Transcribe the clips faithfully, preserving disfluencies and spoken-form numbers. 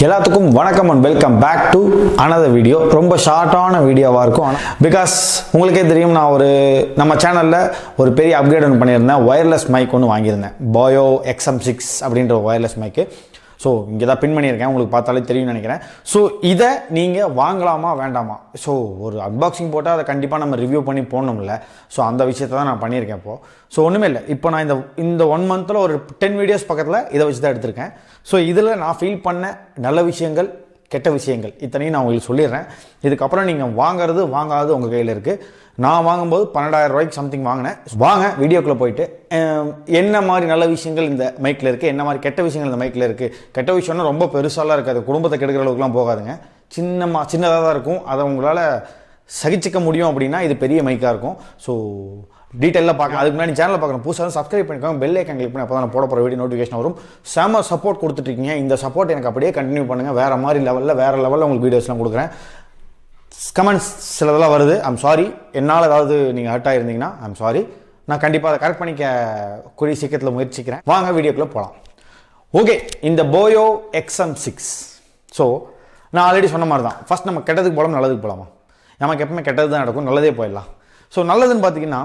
எல்லாத்துக்கும் வணக்கம் and welcome back to another video. ரொம்ப ஷார்ட்டான வீடியோவா இருக்கும் because உங்களுக்கே தெரியும் நான் ஒரு நம்ம சேனல்ல ஒரு பெரிய அப்கிரேட் ஒன்று பண்ணியிருந்தேன். வயர்லெஸ் மைக் ஒன்று வாங்கியிருந்தேன். Boyo X M six அப்படின்ற வயர்லெஸ் மைக். ஸோ இங்கே தான் பின் பண்ணியிருக்கேன், உங்களுக்கு பார்த்தாலே தெரியும்னு நினைக்கிறேன். ஸோ இதை நீங்கள் வாங்கலாமா வேண்டாமா? ஸோ ஒரு அன்பாக்சிங் போட்டால் அதை கண்டிப்பாக நம்ம ரிவ்யூ பண்ணி போடணும்ல. ஸோ அந்த விஷயத்தை தான் நான் பண்ணியிருக்கேன் இப்போது. ஸோ ஒன்றுமே இல்லை, இப்போ நான் இந்த இந்த ஒன் மந்தில் ஒரு டென் வீடியோஸ் பக்கத்தில் இதை வச்சு தான் எடுத்திருக்கேன். ஸோ இதில் நான் ஃபீல் பண்ண நல்ல விஷயங்கள், கெட்ட விஷயங்கள் இத்தனையும் நான் உங்களுக்கு சொல்லிடுறேன். இதுக்கப்புறம் நீங்கள் வாங்குறது வாங்காதது உங்கள் கையில் இருக்குது. நான் வாங்கும்போது பன்னெண்டாயிரம் ரூபாய்க்கு சம்திங் வாங்கினேன். வாங்க வீடியோக்குள்ளே போயிட்டு என்ன மாதிரி நல்ல விஷயங்கள் இந்த மைக்கில் இருக்குது, என்ன மாதிரி கெட்ட விஷயங்கள் இந்த மைக்கில் இருக்குது. கெட்ட விஷயம்னா ரொம்ப பெருசாலாம் இருக்காது, குடும்பத்தை கெடுக்கிற அளவுக்குலாம் போகாதுங்க. சின்னமா சின்னதாக தான் இருக்கும். அதை உங்களால் சகிச்சிக்க முடியும் அப்படின்னா இது பெரிய மைக்காக இருக்கும். ஸோ டீட்டெயிலாக பார்க்கலாம். அதுக்கு முன்னாடி சேனலில் பார்க்குறேன், புதுசாக சப்ஸ்கிரைப் பண்ணிக்கோங்க, பெல் ஐக்கான் கிளிக் பண்ணி அப்போ தான் நான் போட போகிற வீடியோ நோட்டிஃபிகேஷன் வரும். செம சப்போர்ட் கொடுத்துட்ருக்கீங்க. இந்த சப்போர்ட் எனக்கு அப்படியே கண்டினியூ பண்ணுங்கள். வேறு மாதிரி லெவலில் வேறு லெவலில் உங்களுக்கு வீடியோஸ்லாம் கொடுக்குறேன். கமெண்ட்ஸ் சிலதெல்லாம் வருது, ஐம் சாரி. என்னால் ஏதாவது நீங்கள் ஹர்ட் ஆகிருந்தீங்கன்னா ஐம் சாரி. நான் கண்டிப்பாக அதை கரெக்ட் பண்ணிக்க கூடிய சீக்கிரத்தில் முயற்சிக்கிறேன். வாங்க வீடியோக்குள்ளே போகலாம். ஓகே, இந்த Boyo X M six. So நான் ஆல்ரெடி சொன்ன மாதிரி தான், ஃபஸ்ட் நம்ம கெட்டதுக்கு போகலாம், நல்லதுக்கு போகலாமா? நமக்கு எப்பவுமே கெட்டது தான் நடக்கும், நல்லதே போயிடலாம். ஸோ நல்லதுன்னு பார்த்தீங்கன்னா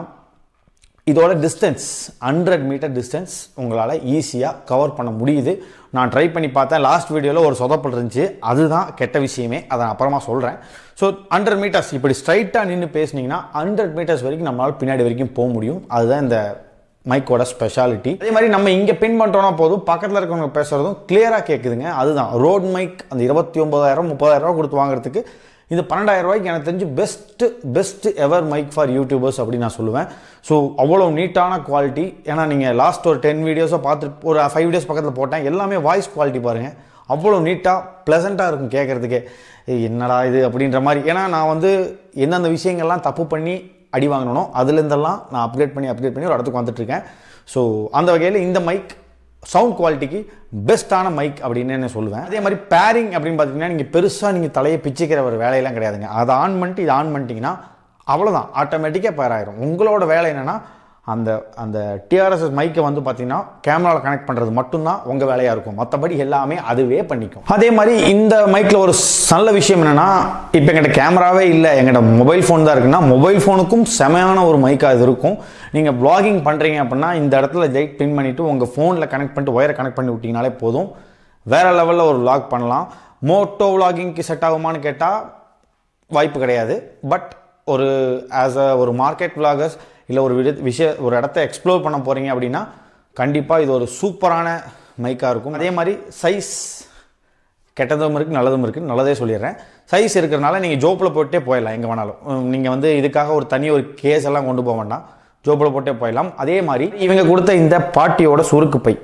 இதோட டிஸ்டன்ஸ் ஹண்ட்ரட் மீட்டர் டிஸ்டன்ஸ் உங்களால் ஈஸியாக கவர் பண்ண முடியுது. நான் ட்ரை பண்ணி பார்த்தேன், லாஸ்ட் வீடியோவில் ஒரு சொதப்பல் இருந்துச்சு, அதுதான் கெட்ட விஷயமே. அதை நான் அப்புறமா சொல்கிறேன். ஸோ ஹண்ட்ரட் மீட்டர்ஸ் இப்படி ஸ்ட்ரைட்டாக நின்று பேசுனீங்கன்னா ஹண்ட்ரட் மீட்டர்ஸ் வரைக்கும் நம்மளால் பின்னாடி வரைக்கும் போக முடியும். அதுதான் இந்த மைக்கோட ஸ்பெஷாலிட்டி. அதே மாதிரி நம்ம இங்கே பின் பண்ணுறோன்னா போதும், பக்கத்தில் இருக்கவங்க பேசுகிறதும் கிளியராக கேட்குதுங்க. அதுதான் ரோட் மைக். அந்த இருபத்தி ஒன்பதாயிரம் முப்பதாயிரம் ரூபா கொடுத்து வாங்குறதுக்கு இந்த பன்னெண்டாயிரம் ரூபாய்க்கு எனக்கு தெரிஞ்சு best best ever mic for YouTubers அப்படின்னு நான் சொல்லுவேன். ஸோ அவ்வளோ நீட்டான குவாலிட்டி. ஏன்னா நீங்கள் லாஸ்ட் ஒரு டென் வீடியோஸை பார்த்துட்டு ஒரு ஃபைவ் வீடியோஸ் பக்கத்தில் போட்டேன், எல்லாமே வாய்ஸ் குவாலிட்டி பாருங்கள், அவ்வளோ நீட்டாக ப்ளசண்ட்டாக இருக்கும் கேட்குறதுக்கே. என்னடா இது அப்படின்ற மாதிரி. ஏன்னா நான் வந்து எந்தெந்த விஷயங்கள்லாம் தப்பு பண்ணி அடி வாங்கணும் அதுலேருந்தெல்லாம் நான் அப்கிரேட் பண்ணி அப்கிரேட் பண்ணி ஒரு இடத்துக்கு வந்துட்டுருக்கேன். ஸோ அந்த வகையில் இந்த மைக் சவுண்ட் குவாலிட்டிக்கு பெஸ்ட்டான மைக் அப்படின்னு நான் சொல்லுவேன். அதே மாதிரி பேரிங் அப்படின்னு பார்த்தீங்கன்னா நீங்கள் பெருசாக நீங்கள் தலையை பிச்சுக்கிற ஒரு வேலையெல்லாம் கிடையாதுங்க. அதை ஆன் பண்ணிட்டு இதை ஆன் பண்ணிட்டீங்கன்னா அவ்வளோதான், ஆட்டோமேட்டிக்காக பேர் ஆயிரும். உங்களோட வேலை என்னென்னா அந்த அந்த டிஆர்எஸ்எஸ் மைக்கை வந்து பார்த்தீங்கன்னா கேமராவில் கனெக்ட் பண்ணுறது மட்டும்தான் உங்கள் வேலையாக இருக்கும். மற்றபடி எல்லாமே அதுவே பண்ணிக்கும். அதே மாதிரி இந்த மைக்கில் ஒரு நல்ல விஷயம் என்னென்னா, இப்போ எங்கிட்ட கேமராவே இல்லை, எங்கிட்ட மொபைல் ஃபோன் தான் இருக்குன்னா மொபைல் ஃபோனுக்கும் செமையான ஒரு மைக்காக இது இருக்கும். நீங்கள் வ்ளாகிங் பண்ணுறீங்க அப்படின்னா இந்த இடத்துல ஜெயிட் பின் பண்ணிவிட்டு உங்கள் ஃபோனில் கனெக்ட் பண்ணிட்டு ஒயரை கனெக்ட் பண்ணி விட்டிங்கனாலே போதும், வேறு லெவலில் ஒரு வ்ளாக் பண்ணலாம். மோட்டோ வ்ளாகிங்க்கு செட் ஆகுமான்னு கேட்டால் வாய்ப்பு கிடையாது. பட் ஒரு ஆஸ் அ ஒரு மார்க்கெட் வ்ளாகர்ஸ் இல்லை ஒரு விஷய ஒரு இடத்த எக்ஸ்ப்ளோர் பண்ண போகிறீங்க அப்படின்னா கண்டிப்பாக இது ஒரு சூப்பரான மைக்காக இருக்கும். அதே மாதிரி சைஸ் கெட்டதும் இருக்குது நல்லதும் இருக்குது. நல்லதே சொல்லிடுறேன். சைஸ் இருக்கிறனால நீங்கள் ஜோப்பில் போட்டே போயிடலாம் எங்கே வேணாலும். நீங்கள் வந்து இதுக்காக ஒரு தனி ஒரு கேஸ் எல்லாம் கொண்டு போக வேண்டாம், ஜோப்பில் போட்டே போயிடலாம். அதே மாதிரி இவங்க கொடுத்த இந்த பாட்டியோட சுருக்கு பை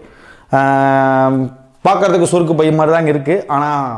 பார்க்குறதுக்கு சுருக்கு பை மாதிரி தாங்க இருக்குது, ஆனால்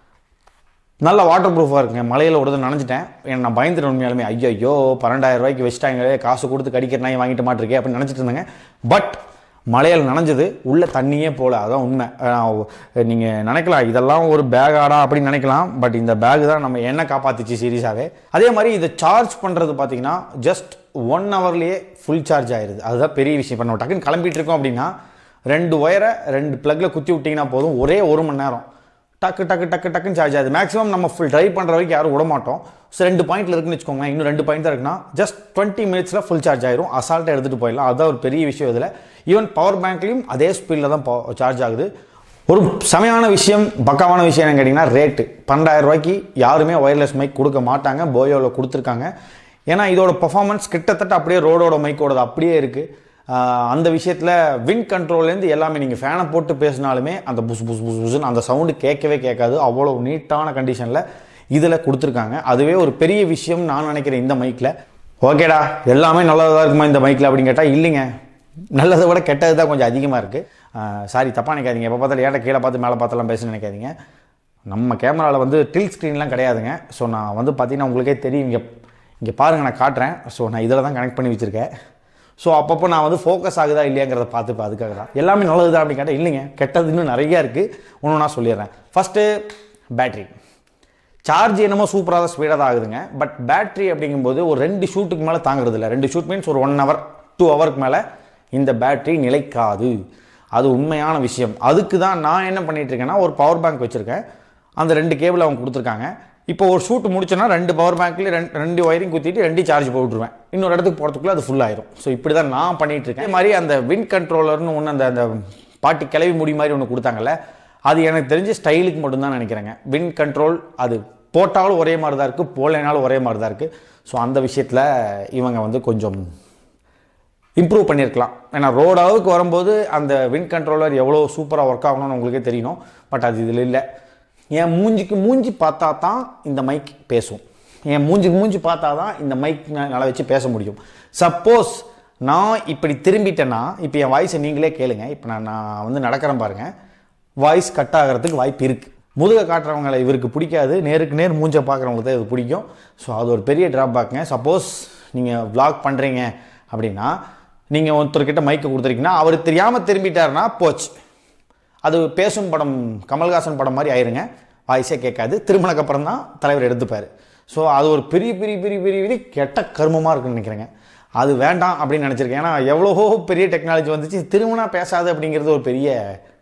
நல்ல வாட்டர் ப்ரூஃபாக இருக்குங்க. மலையில் ஒரு நனைஞ்சிட்டேன், ஏன்னா நான் பயந்துட்டேன் உண்மையாலுமே. ஐயோ ஐயோ பன்னெண்டாயிரம் ரூபாய்க்கு வச்சுட்டாங்களே, காசு கொடுத்து கடிக்கிற நாய் வாங்கிட்டு மாட்டிருக்கேன் அப்படின்னு நினச்சிட்டு இருந்தேங்க. பட் மலையில் நனைஞ்சது, உள்ளே தண்ணியே போகல, அதான் உண்மை. நீங்கள் நினைக்கலாம் இதெல்லாம் ஒரு பேக் ஆடா அப்படின்னு நினைக்கலாம், பட் இந்த பேக் தான் நம்ம என்ன காப்பாற்றிச்சு சீரியஸாகவே. அதே மாதிரி இதை சார்ஜ் பண்ணுறது பார்த்தீங்கன்னா ஜஸ்ட் ஒன் ஹவர்லேயே ஃபுல் சார்ஜ் ஆயிடுது. அதுதான் பெரிய விஷயம். இப்போ நம்ம டக்குன்னு கிளம்பிட்டு இருக்கோம் அப்படின்னா ரெண்டு ஒயரை ரெண்டு ப்ளக்கில் குத்தி விட்டிங்கன்னா போதும், ஒரே ஒரு மணி நேரம் டக்கு டக்கு டக்கு டக்குன்னு சார்ஜ் ஆகுது. மேக்ஸிமம் நம்ம ஃபுல் ட்ரைவ் பண்ணுற வரைக்கும் யாரும் விட மாட்டோம். ஸோ ரெண்டு பாயிண்ட்டில் இருக்குன்னு வச்சுக்கோங்க, இன்னும் ரெண்டு பாயிண்ட் தான் இருக்குன்னா ஜஸ்ட் டுவெண்ட்டி மினிட்ஸில் ஃபுல் சார்ஜ் ஆயிரும். அசால்ட்டாக எடுத்துகிட்டு போயிடலாம். அதுதான் ஒரு பெரிய விஷயம் இதில். ஈவன் பவர் பேங்க்லையும் அதே ஸ்பீடில் தான் சார்ஜ் ஆகுது. ஒரு செமையான விஷயம், பக்காவான விஷயம் என்னன்னு கேட்டிங்கன்னா ரேட்டு. பன்னெண்டாயிரம் ரூபாய்க்கு யாருமே ஒயர்லெஸ் மைக் கொடுக்க மாட்டாங்க, போயோவில் கொடுத்துருக்காங்க. ஏன்னா இதோட பர்ஃபார்மன்ஸ் கிட்டத்தட்ட அப்படியே ரோடோட மைக்கோடது அப்படியே இருக்குது. அந்த விஷயத்தில் விண்ட் கண்ட்ரோல்லேருந்து எல்லாமே நீங்கள் ஃபேனை போட்டு பேசினாலுமே அந்த புஸ் புஸ் புஸ் புஸ்ன்னு அந்த சவுண்டு கேட்கவே கேட்காது. அவ்வளோ நீட்டான கண்டிஷனில் இதில் கொடுத்துருக்காங்க. அதுவே ஒரு பெரிய விஷயம் நான் நினைக்கிறேன் இந்த மைக்கில். ஓகேடா எல்லாமே நல்லதாக இருக்குமா இந்த மைக்கில் அப்படின்னு கேட்டால் இல்லைங்க, நல்லதை விட கெட்டது தான் கொஞ்சம் அதிகமாக இருக்குது. சாரி தப்பாக நினைக்காதீங்க, எப்போ பார்த்தாலும் ஏட்ட கீழே பார்த்து மேலே பார்த்தெல்லாம் பேச நினைக்காதீங்க. நம்ம கேமராவில் வந்து டில் ஸ்க்ரீன்லாம் கிடையாதுங்க. ஸோ நான் வந்து பார்த்தீங்கன்னா உங்களுக்கே தெரியும், இங்கே இங்கே பாருங்கள் நான் காட்டுறேன். ஸோ நான் இதில் தான் கனெக்ட் பண்ணி வச்சுருக்கேன். ஸோ அப்பப்போ நான் வந்து ஃபோக்கஸ் ஆகுதா இல்லையாங்கிறத பார்த்துப்பேன். அதுக்காக தான் எல்லாமே நல்லது தான் அப்படின்னு கேட்டால் இல்லைங்க, கெட்டது இன்னும் நிறையா இருக்குது. ஒன்று நான் சொல்லிடுறேன். ஃபஸ்ட்டு பேட்ரி சார்ஜ் என்னமோ சூப்பராக தான் ஸ்பீடாக தான் ஆகுதுங்க. பட் பேட்ரி அப்படிங்கும்போது ஒரு ரெண்டு ஷூட்டுக்கு மேலே தாங்கிறது இல்லை. ரெண்டு ஷூட் மீன்ஸ் ஒரு ஒன் ஹவர் டூ ஹவருக்கு மேலே இந்த பேட்ரி நிலைக்காது. அது உண்மையான விஷயம். அதுக்கு தான் நான் என்ன பண்ணிகிட்டு இருக்கேன்னா ஒரு பவர் பேங்க் வச்சுருக்கேன். அந்த ரெண்டு கேபிள் அவங்க கொடுத்துருக்காங்க. இப்போ ஒரு ஷூட் முடிச்சோன்னா ரெண்டு பவர் பேங்க்லேயே ரெண்டு ரெண்டு ஒயரிங் குத்திட்டு ரெண்டு சார்ஜ் போட்டுருவேன். இன்னொரு இடத்துக்கு போகிறதுக்குள்ளே அது ஃபுல் ஆயிரும். ஸோ இப்படி தான் நான் பண்ணிகிட்டு இருக்கேன். அதே மாதிரி அந்த விண்ட் கண்ட்ரோலர்னு ஒன்று அந்த அந்த பாட்டி கிளவி முடி மாதிரி ஒன்று கொடுத்தாங்கல்ல, அது எனக்கு தெரிஞ்சு ஸ்டைலுக்கு மட்டும்தான் நினைக்கிறேங்க. விண்ட் கண்ட்ரோல் அது போட்டாலும் ஒரே மாதிரி தான் இருக்குது, போடலைனாலும் ஒரே மாதிரி தான் இருக்குது. ஸோ அந்த விஷயத்தில் இவங்க வந்து கொஞ்சம் இம்ப்ரூவ் பண்ணியிருக்கலாம். ஏன்னா ரோடு அளவுக்கு வரும்போது அந்த விண்ட் கண்ட்ரோலர் எவ்வளோ சூப்பராக ஒர்க் ஆகணும்னு உங்களுக்கே தெரியணும். பட் அது இதில் இல்லை. என் மூஞ்சிக்கு மூஞ்சி பார்த்தா தான் இந்த மைக் பேசும். என் மூஞ்சிக்கு மூஞ்சி பார்த்தா தான் இந்த மைக் நல்லா வச்சு பேச முடியும். சப்போஸ் நான் இப்படி திரும்பிட்டேன்னா, இப்போ என் வாய்ஸை நீங்களே கேளுங்க. இப்போ நான் நான் வந்து நடக்கிறேன் பாருங்கள், வாய்ஸ் கட் ஆகிறதுக்கு வாய்ப்பு இருக்குது. முதுகை காட்டுறவங்களை இவருக்கு பிடிக்காது, நேருக்கு நேர் மூஞ்சை பார்க்குறவங்களுக்கு தான் இது பிடிக்கும். ஸோ அது ஒரு பெரிய ட்ராபேக்குங்க. சப்போஸ் நீங்கள் விளாக் பண்ணுறீங்க அப்படின்னா, நீங்கள் ஒருத்தர்கிட்ட மைக்கை கொடுத்துருக்கீங்கன்னா அவர் தெரியாமல் திரும்பிட்டாருன்னா போச்சு. அது பேசும் படம், கமல்ஹாசன் படம் மாதிரி ஆயிருங்க. வாய்ஸே கேட்காது. திருமணக்கப்புறம் தான் தலைவர் எடுத்துப்பார். ஸோ அது ஒரு பெரிய பெரிய பெரிய பெரிய பெரிய கெட்ட கர்மமாக இருக்குன்னு நினைக்கிறேங்க. அது வேண்டாம் அப்படின்னு நினச்சிருக்கேன். ஏன்னா எவ்வளோ பெரிய டெக்னாலஜி வந்துச்சு, திருமணம் பேசாது அப்படிங்கிறது ஒரு பெரிய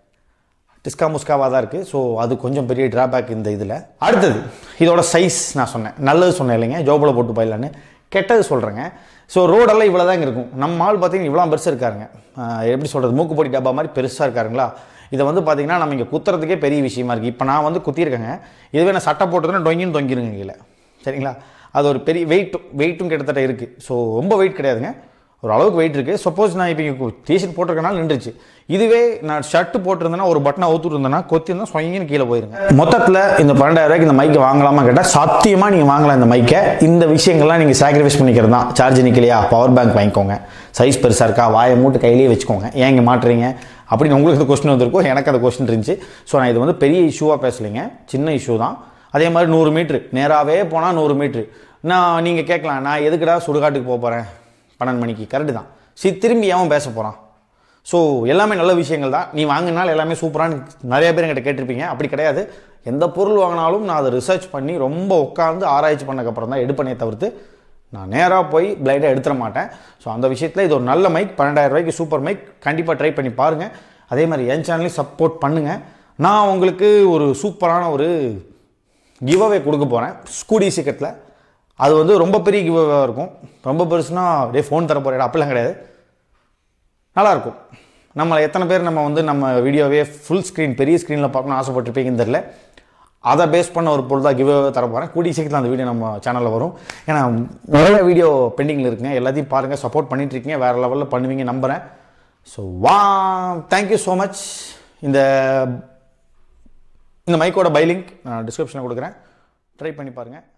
டிஸ்கா முஸ்காவாக தான் இருக்குது. ஸோ அது கொஞ்சம் பெரிய ட்ராபேக் இந்த இதில். அடுத்தது இதோட சைஸ் நான் சொன்னேன், நல்லது சொன்னேன் இல்லைங்க, ஜோபில் போட்டு போயிடலான்னு. கெட்டது சொல்கிறேங்க. ஸோ ரோடெல்லாம் இவ்வளோ தான் இருக்கும். நம்ம ஆள் பார்த்தீங்கன்னா இவ்வளோ பெருசாக இருக்காருங்க. எப்படி சொல்கிறது, மூக்குப்பொடி டப்பா மாதிரி பெருசாக இருக்காருங்களா. இதை வந்து பார்த்தீங்கன்னா நம்ம இங்கே குத்துறதுக்கே பெரிய விஷயமா இருக்குது. இப்போ நான் வந்து குத்திருக்கேங்க, இதுவே நான் சட்டை போட்டதுன்னா டொங்கின்னு தொங்கிருங்க கீழே, சரிங்களா. அது ஒரு பெரிய வெயிட்டும் வெயிட்டும் கிட்டத்தட்ட இருக்குது. ஸோ ரொம்ப வெயிட் கிடையாதுங்க, ஒரு அளவுக்கு வெயிட் இருக்குது. சப்போஸ் நான் இப்போ இங்கே டிஷர்ட் போட்டிருக்கனால நின்றுச்சு. இதுவே நான் ஷர்ட்டு போட்டிருந்தேன்னா, ஒரு பட்டனை அவுத்துட்டு இருந்தேன்னா, கொத்திருந்தா சொங்கின்னு கீழே போயிருங்க. மொத்தத்தில் இந்த பன்னெண்டாயிரம் ரூபாய்க்கு இந்த மைக்கை வாங்கலாமா கேட்டால் சத்தியமாக நீங்கள் வாங்கலாம் இந்த மைக்கை. இந்த விஷயங்கள்லாம் நீங்கள் சாக்ரிஃபைஸ் பண்ணிக்கிறது தான். சார்ஜ் நிற்கலையா, பவர் பேங்க் வாங்கிக்கோங்க. சைஸ் பெருசாக இருக்கா, வாயை மூட்டு கையிலேயே வச்சுக்கோங்க. ஏன் இங்கே மாட்டுறீங்க அப்படின்னு உங்களுக்கு இந்த கொஸ்டின் வந்திருக்கும், எனக்கு அந்த கொஸ்டின் இருந்துச்சு. ஸோ நான் இது வந்து பெரிய இஷ்யூவாக பேசலைங்க, சின்ன இஷ்யூ தான். அதே மாதிரி நூறு மீட்ரு நேராகவே போனால் நூறு மீட்ரு. நான் நீங்கள் கேட்கலாம், நான் எதுக்குடா சுடுகாட்டுக்கு போக போகிறேன் பன்னெண்டு மணிக்கு, கரெக்டு தான். சி திரும்பி ஏன் பேச போகிறான். ஸோ எல்லாமே நல்ல விஷயங்கள் தான். நீ வாங்கினாலும் எல்லாமே சூப்பரானு நிறைய பேர் என்கிட்ட கேட்டிருப்பீங்க. அப்படி கிடையாது. எந்த பொருள் வாங்கினாலும் நான் அதை ரிசர்ச் பண்ணி ரொம்ப உட்காந்து ஆராய்ச்சி பண்ணக்கப்புறம் தான் எடுப்பனே தவிர்த்து நான் நேராக போய் பிளைடாக எடுத்துட மாட்டேன். ஸோ அந்த விஷயத்தில் இது ஒரு நல்ல மைக், பன்னெண்டாயிரம் ரூபாய்க்கு சூப்பர் மைக். கண்டிப்பாக ட்ரை பண்ணி பாருங்கள். அதே மாதிரி என் சேனலையும் சப்போர்ட் பண்ணுங்கள். நான் உங்களுக்கு ஒரு சூப்பரான ஒரு கிவ் அவே கொடுக்க போகிறேன் ஸ்கூடி சீக்கிரத்தில். அது வந்து ரொம்ப பெரிய கிவ் அவேவாக இருக்கும். ரொம்ப பெருசுனா அப்படியே ஃபோன் தர போகிறேன் அப்படிலாம் கிடையாது. நல்லாயிருக்கும். நம்மளை எத்தனை பேர் நம்ம வந்து நம்ம வீடியோவே ஃபுல் ஸ்க்ரீன் பெரிய ஸ்க்ரீனில் பார்க்கணும்னு ஆசைப்பட்டிருப்பீங்கன்னு தெரியல. அதை பேஸ் பண்ண ஒரு பொருள் தான் கிவ் அவே தர போகிறேன். கூடிய சீக்கிரத்தில் அந்த வீடியோ நம்ம சேனலில் வரும். ஏன்னா நிறைய வீடியோ பெண்டிங்கில் இருக்குங்க. எல்லாத்தையும் பாருங்கள், சப்போர்ட் பண்ணிகிட்ருக்கீங்க, வேறு லெவலில் பண்ணுவீங்க நம்புகிறேன். ஸோ வா தேங்க்யூ ஸோ மச். இந்த இந்த மைக்கோட பை லிங்க் நான் டிஸ்கிரிப்ஷனில் கொடுக்குறேன், ட்ரை பண்ணி பாருங்கள்.